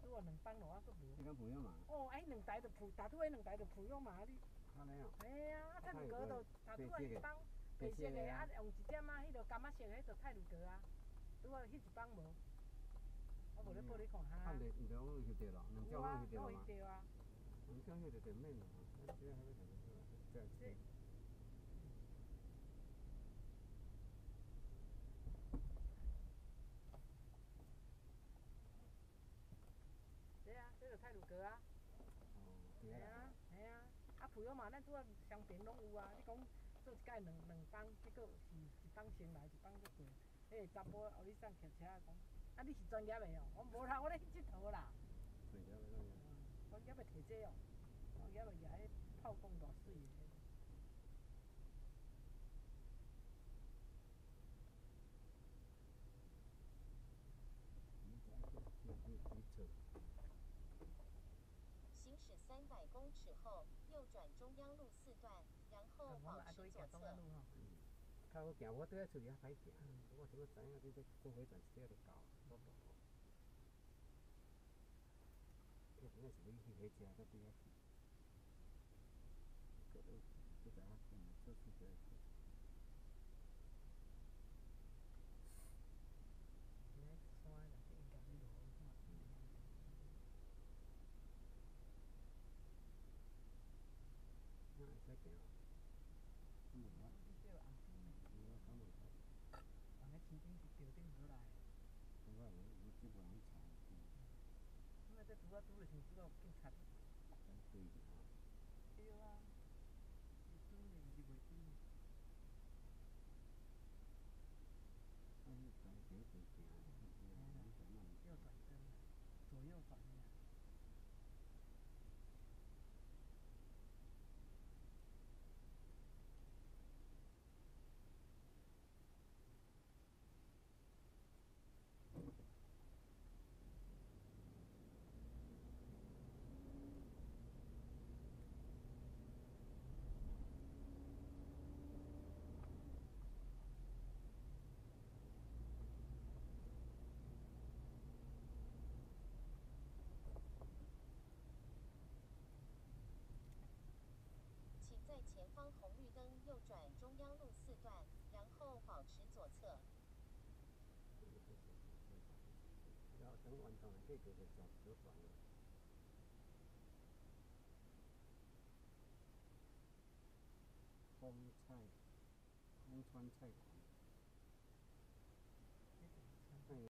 拄啊2帮路啊，佫无。 你讲朋友嘛？ 哦，哎，2台就负，大拄迄2台就负用嘛，你。 安尼哦。 嘿啊，啊，泰鲁阁就大拄啊1帮，白色的啊，用一点啊，迄个柑仔色的，迄就泰鲁阁啊。拄啊，迄1帮无。我无咧报你看哈。 啊，毋着我翕着咯，2种拢翕着嘛。 有翕着啊。 2种翕着就免咯，这还要啥？这。 对啊，这个泰鲁阁啊。 哦，对啊。 嘿啊，啊，普悠玛咱拄啊商店拢有啊。你讲做一届2帮，结果是1帮先来，1帮再过。迄个查甫后日上骑车讲，啊，你是专业的哦？我无啦，我咧去佚佗啦。 专业的那个。 专业的摕这哦，专业的举迄炮筒偌水的。 行驶300公尺后，右转中央路4段，然后保持左侧。 较好行，我倒来厝里较歹行。我怎么知影你这过回转这就到，多大？这真正是你去回家，到底下去。这都不知影做事的。 山内底应该要落雨嘛。 那会使行。 你这红灯呢？ 我讲袂使。 人个天顶是吊顶过来。 我这个人查。 因为这拄啊拄着像拄到警察。 对的啊。 对啊。是准的，毋是袂准的。右转灯啊，左右转的。 请在前方红绿灯右转中央路4段，然后保持左侧。 然后等完动了，继续就左转了。风川菜馆。